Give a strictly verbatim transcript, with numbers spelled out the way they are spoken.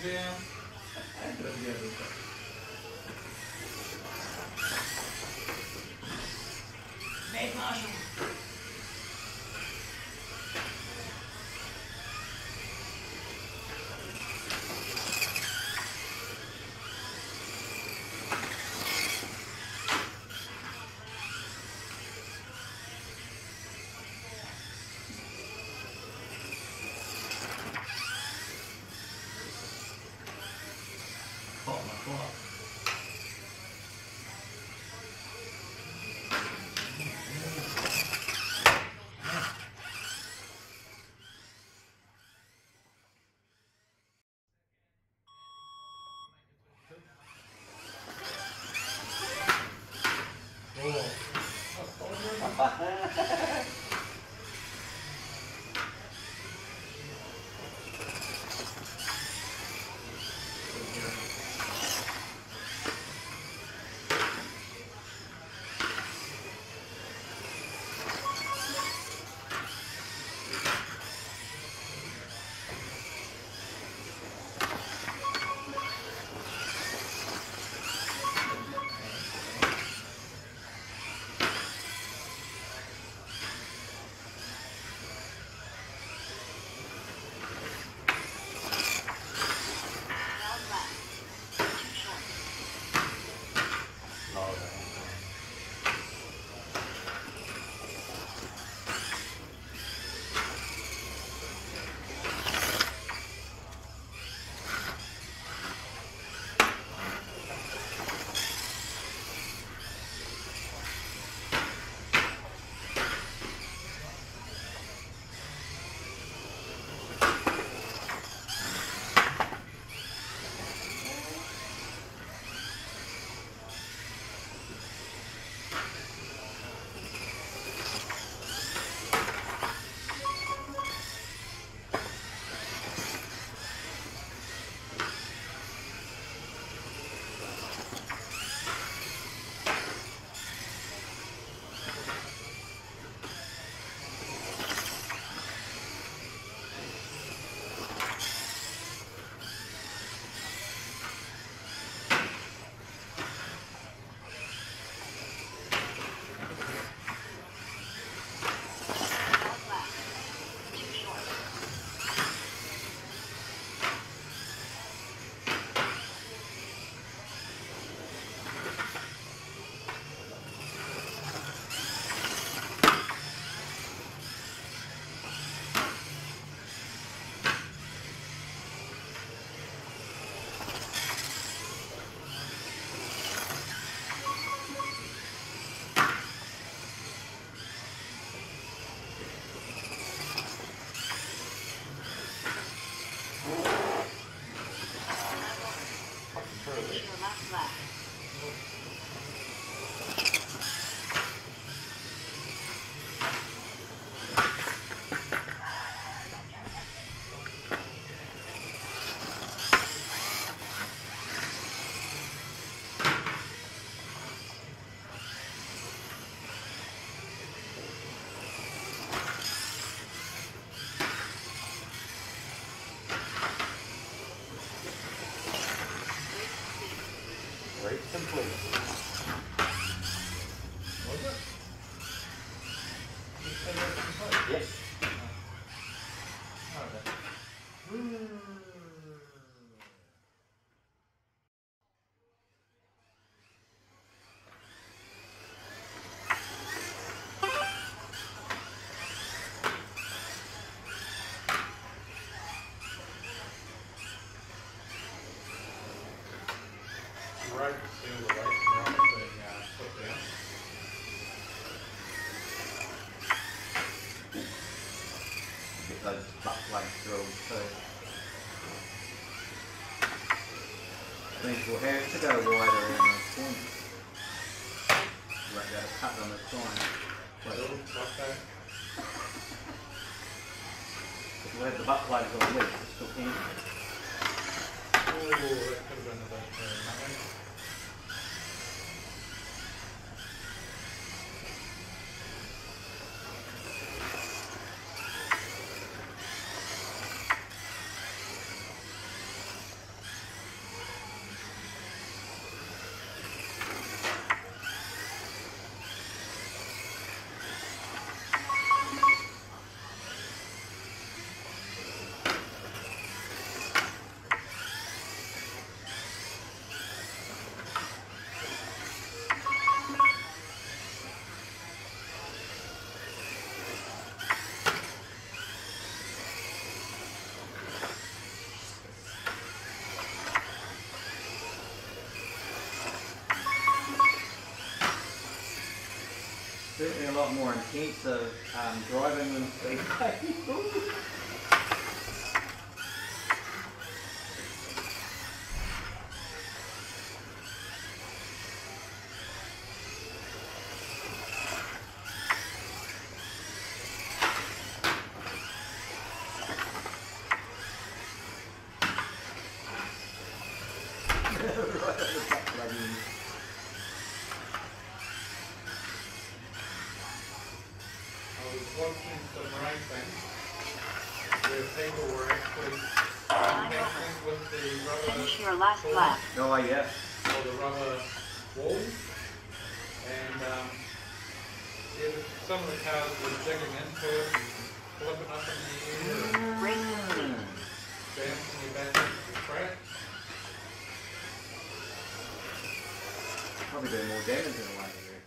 jam. I put it together. Nate Marshall. Great complete. Was it? Yes. Oh, okay. Right, feel the right now thing, uh, put down. Get those butt plugs drilled too. Things will have to go wider in the point. Like that, a cut on the side. Like that. If we have the butt plugs on weak, it's still in. Oh, that could have been the best thing, right? a lot more intensive um, driving than speed dating. I was watching some racing where people were actually connecting with the rubber Finish your last balls lap. Oh yeah. or the rubber walls, and um, yeah, some of the cars were digging into it and flipping up in the air and Race complete. bouncing you back into the track. Probably doing more damage in a way.